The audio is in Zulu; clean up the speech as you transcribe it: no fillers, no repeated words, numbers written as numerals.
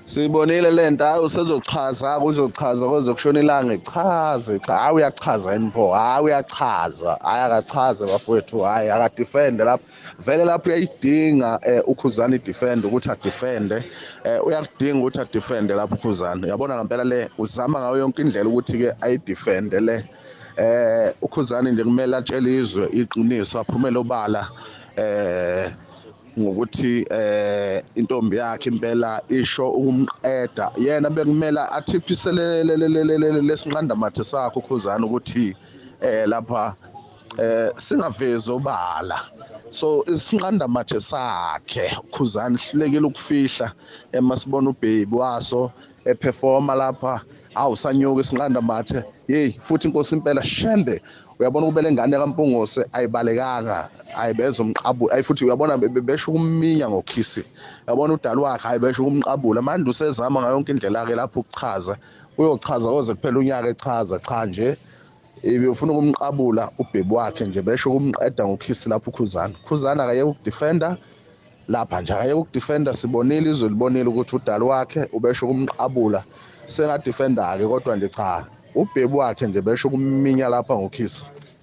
Sibonile lento hayi usezochaza uzochaza kuzokushona ilanga ichaze cha hayi uyachaza yini pho hayi uyachaza hayi akachaze bafowethu hayi akadefende lapha vele lapho uyayidinga ukhuzani idefend ukuthi adefende uyakudinga ukuthi adefende lapho ukhuzani uyabona ngempela le uzama ngayo yonke indlela ukuthi ke ayidefende le ukhuzani nje kumele atshele izwe iqiniso aphumele obala ngokuthi intombi yakhe impela isho ukumqeda yena bekumela athiphisele lesinqandamathe sakhe ukhuzani ukuthi lapha singavezi obala so isinqandamathe sakhe ukhuzani sihlekile ukufihla emasibona ubhebi waso eperforma lapha awusanyuka isinqandamathe hey futhi inkosi impela shembe uyabona ukubele ingane kaMpungose ayibalekanga ayibeza umqabulo ayifuthi uyabona besho ukuminya ngokhisi yabona udali wakhe ayibesho ukumqabula manje usezama ngayo yonke indlela ke lapho ukuchaza uyochaza koze kuphela unyaka echaza cha nje ufuna ukumqabula ubhebi wakhe nje besho ukumqeda ngokhisi lapho ukhuzana akayeke ukudefender lapha nje akayeke ukudefender sibonile izwe libonile ukuthi udali wakhe ubesho ukumqabula sengadefender ke kodwa nje cha ubhebi wakhe nje besho ukuminya lapha ngokhisi.